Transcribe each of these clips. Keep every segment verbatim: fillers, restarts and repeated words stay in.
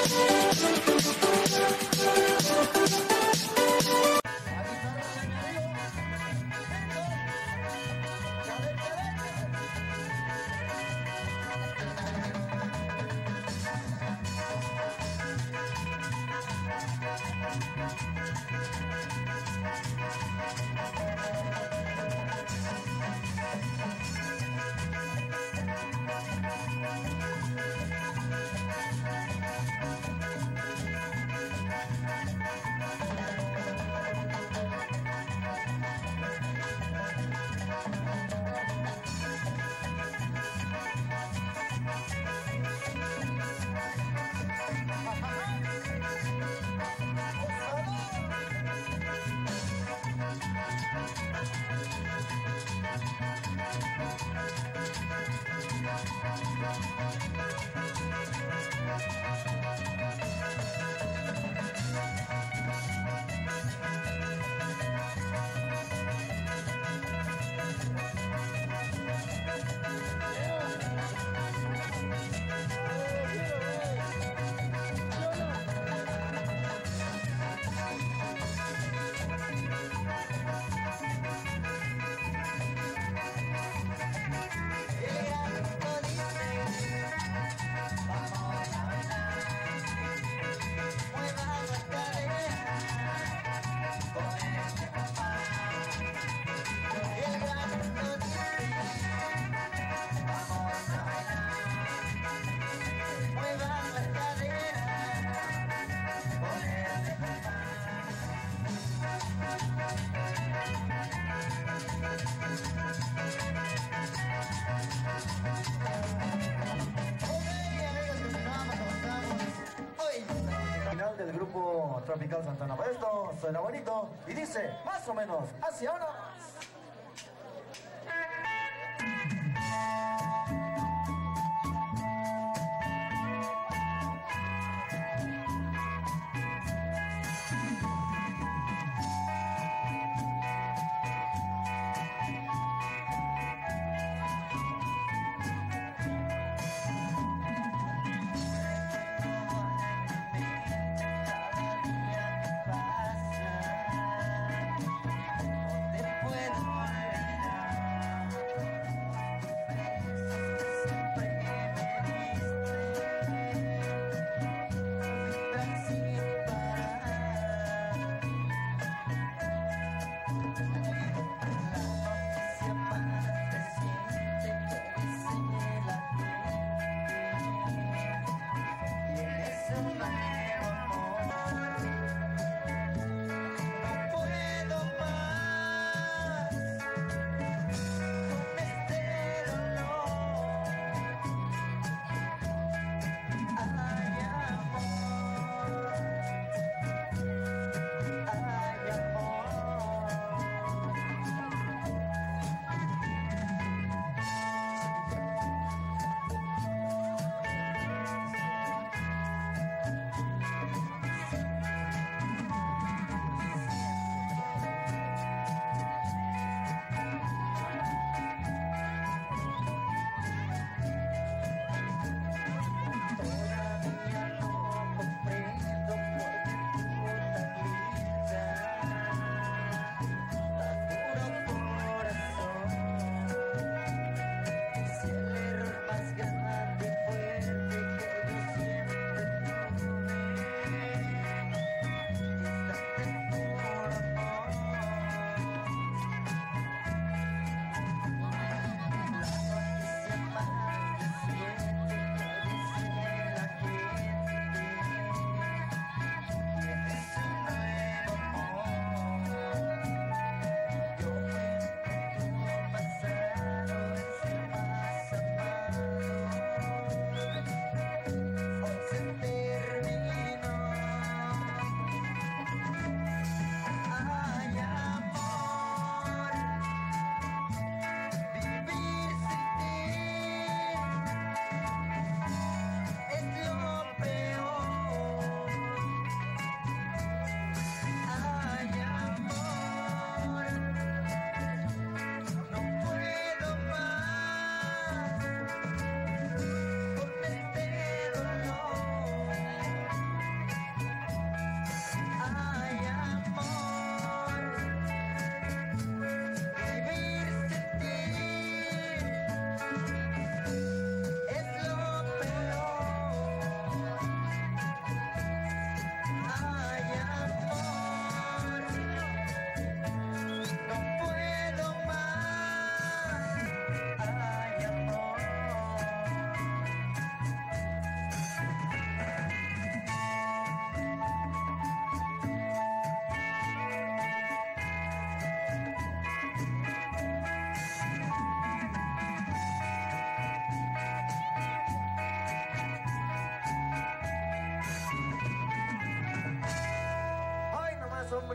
Del grupo Tropical Santana. Esto suena bonito y dice más o menos hacia ahora.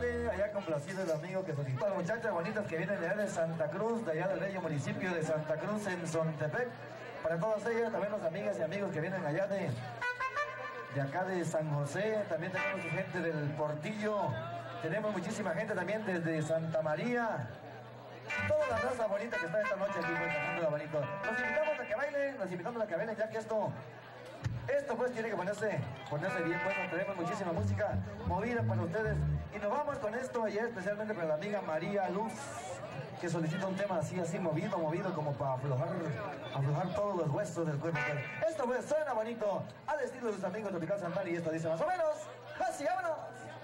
Vale, allá complacido el amigo que solicitó. Las muchachas bonitas que vienen de allá de Santa Cruz, de allá del bello municipio de Santa Cruz en Zontepec. Para todas ellas, también las amigas y amigos que vienen allá de, de acá de San José. También tenemos gente del Portillo. Tenemos muchísima gente también desde Santa María. Toda la raza bonita que está esta noche aquí, pues, pasándola bonito. Los invitamos a que bailen, los invitamos a que bailen, ya que esto, esto pues tiene que ponerse, ponerse bien. Bueno, tenemos muchísima música movida para ustedes. Y nos vamos con esto allá, especialmente para la amiga María Luz, que solicita un tema así, así movido, movido, como para aflojar, aflojar todos los huesos del cuerpo. Esto pues suena bonito, al estilo de sus amigos Tropical Santana, y esto dice más o menos, así, vámonos.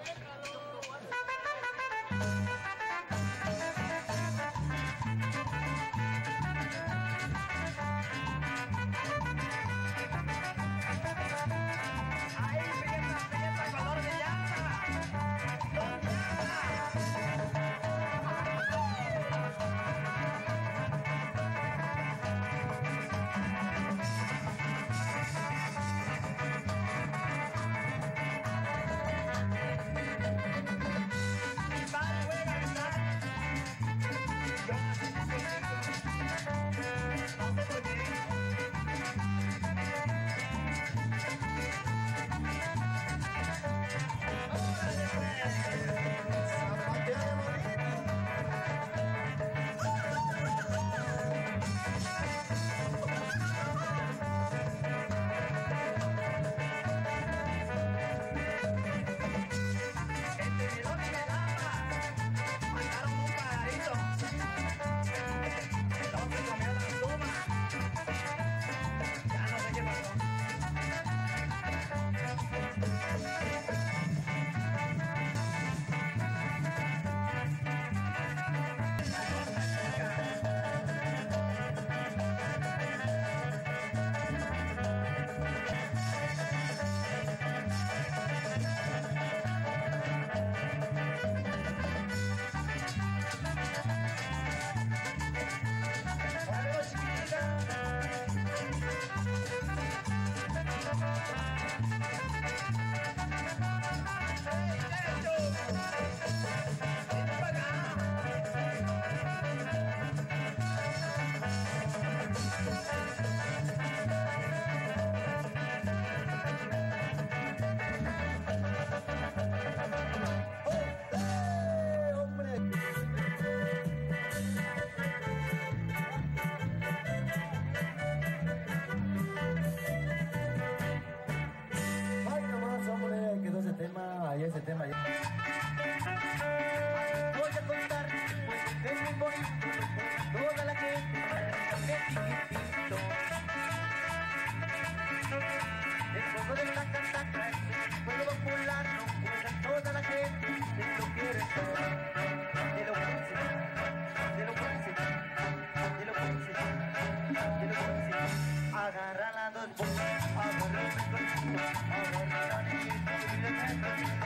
Ese tema ya. Voy a contar, pues es muy bonito, toda la gente que chiquitito. El fuego de la cantaca, el fuego popular, no juega toda la gente, de lo quiere todo, de lo príncipe, de lo príncipe, de lo príncipe, de lo príncipe. Agarra las dos bolas, agarra el cochino, agarra la niñita, y le mete el chico.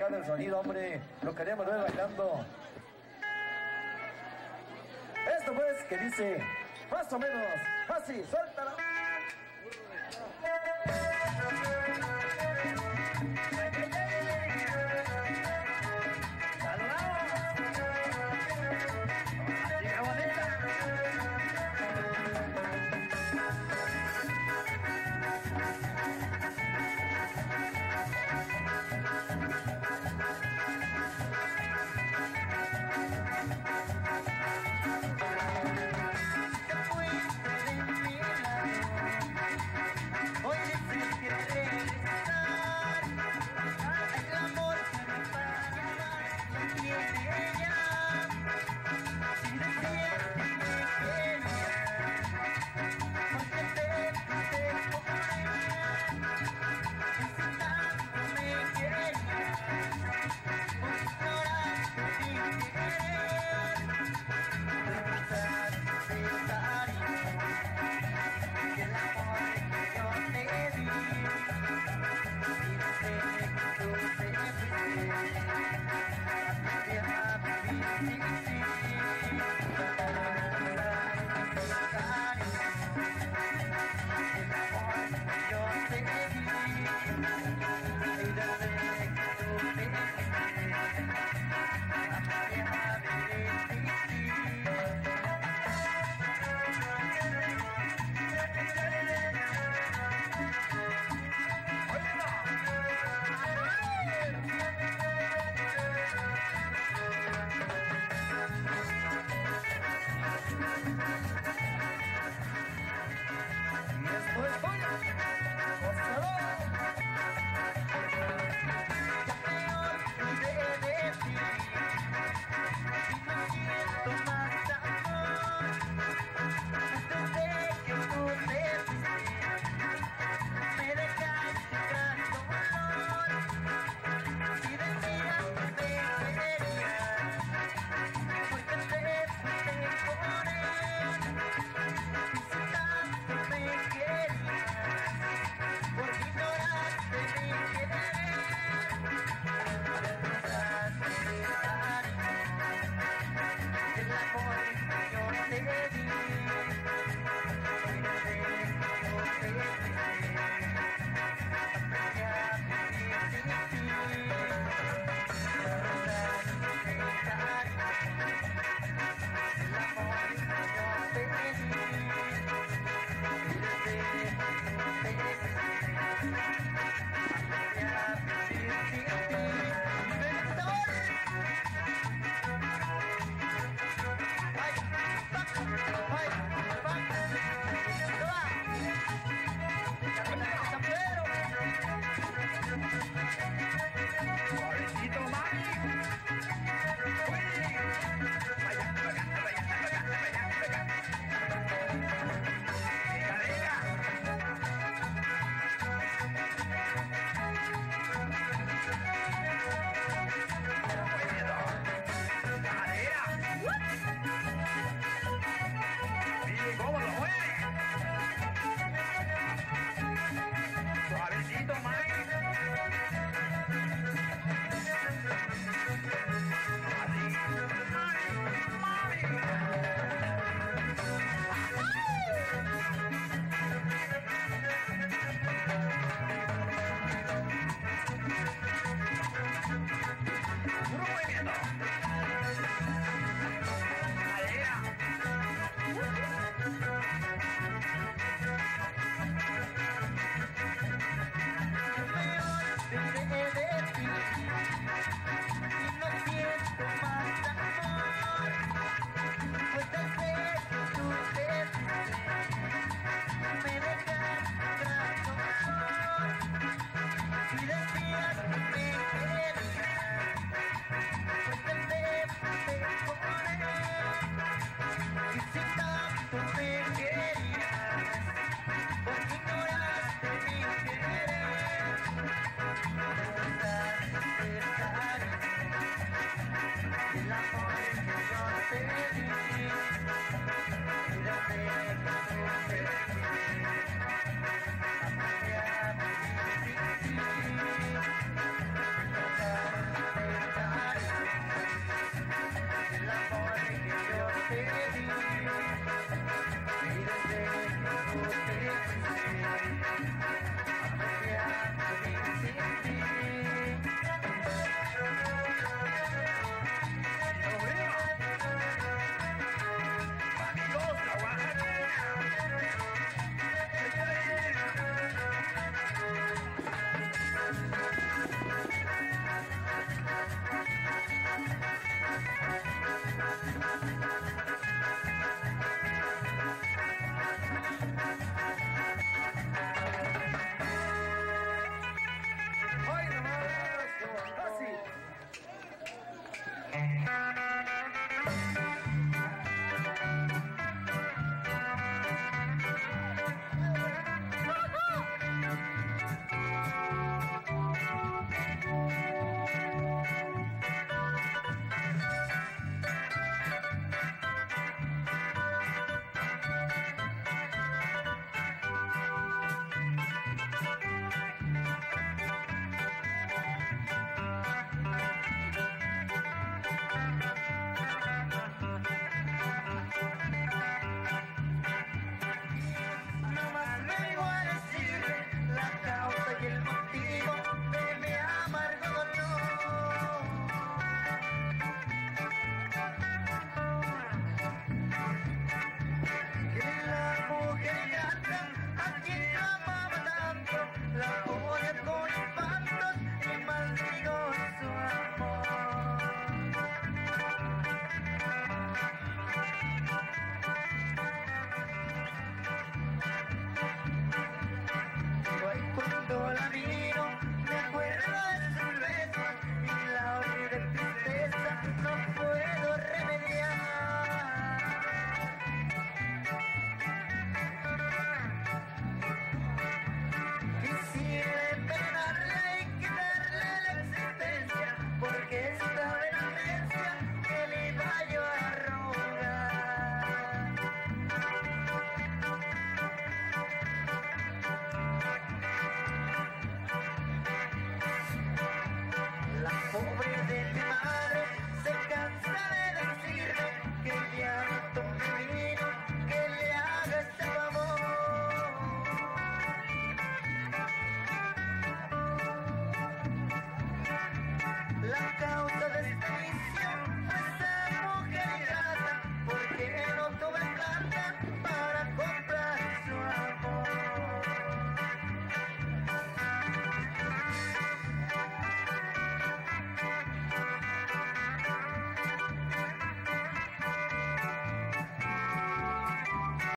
apagar el sonido, hombre. Lo queremos ver bailando. Esto pues que dice, más o menos, así, suéltala. pobre de mi madre se cansa de decirme que ya no tome vino, que le haga este favor. La causa de este vicio